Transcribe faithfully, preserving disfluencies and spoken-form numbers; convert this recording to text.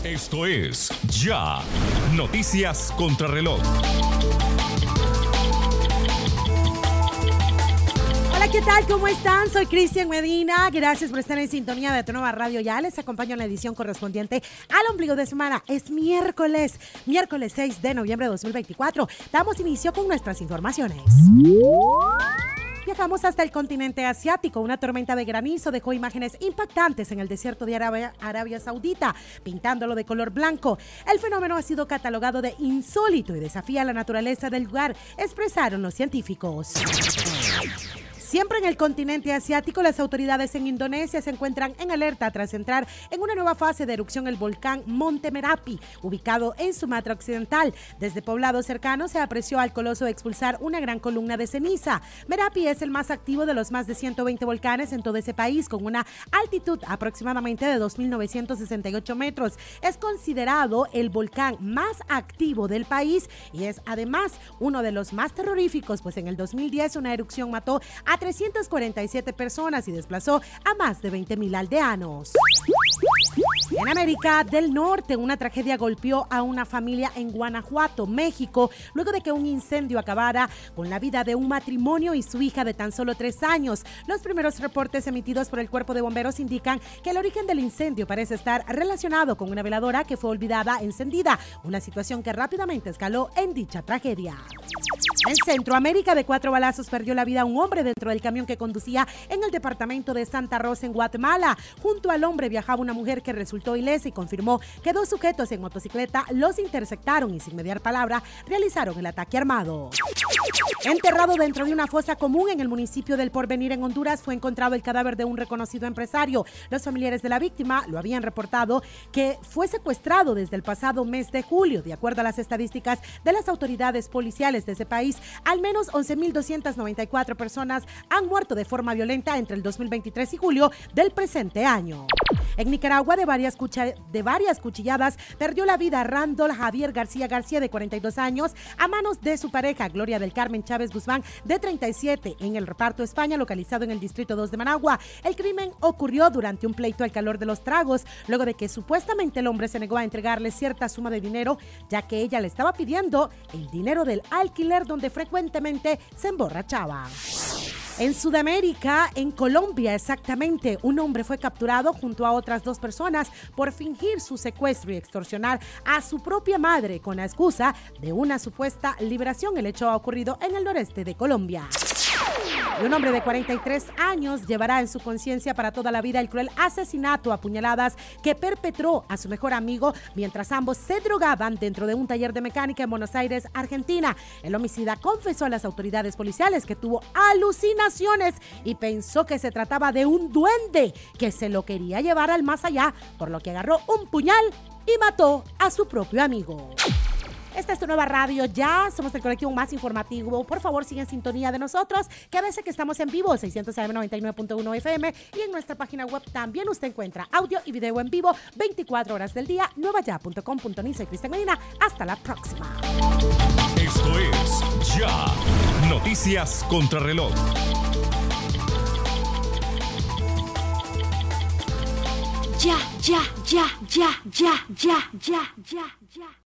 Esto es Ya, Noticias Contra Reloj. Hola, ¿qué tal? ¿Cómo están? Soy Cristian Medina. Gracias por estar en sintonía de Tu Nueva Radio Ya. Les acompaño en la edición correspondiente al ombligo de semana. Es miércoles, miércoles seis de noviembre de dos mil veinticuatro. Damos inicio con nuestras informaciones. Viajamos hasta el continente asiático. Una tormenta de granizo dejó imágenes impactantes en el desierto de Arabia, Arabia Saudita, pintándolo de color blanco. El fenómeno ha sido catalogado de insólito y desafía la naturaleza del lugar, expresaron los científicos. Siempre en el continente asiático, las autoridades en Indonesia se encuentran en alerta tras entrar en una nueva fase de erupción el volcán Monte Merapi, ubicado en Sumatra Occidental. Desde poblados cercanos se apreció al coloso expulsar una gran columna de ceniza. Merapi es el más activo de los más de ciento veinte volcanes en todo ese país, con una altitud aproximadamente de dos mil novecientos sesenta y ocho metros. Es considerado el volcán más activo del país y es además uno de los más terroríficos, pues en el dos mil diez una erupción mató a trescientas cuarenta y siete personas y desplazó a más de veinte mil aldeanos. En América del Norte, una tragedia golpeó a una familia en Guanajuato, México, luego de que un incendio acabara con la vida de un matrimonio y su hija de tan solo tres años. Los primeros reportes emitidos por el Cuerpo de Bomberos indican que el origen del incendio parece estar relacionado con una veladora que fue olvidada encendida, una situación que rápidamente escaló en dicha tragedia. En Centroamérica, de cuatro balazos perdió la vida un hombre dentro del camión que conducía en el departamento de Santa Rosa, en Guatemala. Junto al hombre viajaba una mujer que resultó ilesa y confirmó que dos sujetos en motocicleta los interceptaron y sin mediar palabra realizaron el ataque armado. Enterrado dentro de una fosa común en el municipio del Porvenir, en Honduras, fue encontrado el cadáver de un reconocido empresario. Los familiares de la víctima lo habían reportado que fue secuestrado desde el pasado mes de julio. De acuerdo a las estadísticas de las autoridades policiales de ese país, al menos once mil doscientas noventa y cuatro personas han muerto de forma violenta entre el dos mil veintitrés y julio del presente año. En Nicaragua, de varias, cucha- de varias cuchilladas, perdió la vida Randall Javier García García, de cuarenta y dos años, a manos de su pareja, Gloria del Carmen Chávez Guzmán, de treinta y siete, en el Reparto España, localizado en el Distrito dos de Managua. El crimen ocurrió durante un pleito al calor de los tragos, luego de que supuestamente el hombre se negó a entregarle cierta suma de dinero, ya que ella le estaba pidiendo el dinero del alquiler donde frecuentemente se emborrachaba. En Sudamérica, en Colombia exactamente, un hombre fue capturado junto a otras dos personas por fingir su secuestro y extorsionar a su propia madre con la excusa de una supuesta liberación. El hecho ha ocurrido en el noreste de Colombia. Y un hombre de cuarenta y tres años llevará en su conciencia para toda la vida el cruel asesinato a puñaladas que perpetró a su mejor amigo mientras ambos se drogaban dentro de un taller de mecánica en Buenos Aires, Argentina. El homicida confesó a las autoridades policiales que tuvo alucinaciones y pensó que se trataba de un duende que se lo quería llevar al más allá, por lo que agarró un puñal y mató a su propio amigo. Esta es Tu Nueva Radio Ya, somos el colectivo más informativo. Por favor, sigue en sintonía de nosotros, que a veces que estamos en vivo, seiscientos A M noventa y nueve punto uno F M, y en nuestra página web también usted encuentra audio y video en vivo veinticuatro horas del día, nuevaya punto com punto ni. Soy Cristian Medina, hasta la próxima. Esto es Ya, Noticias Contra Reloj. Ya, ya, ya, ya, ya, ya, ya, ya, ya.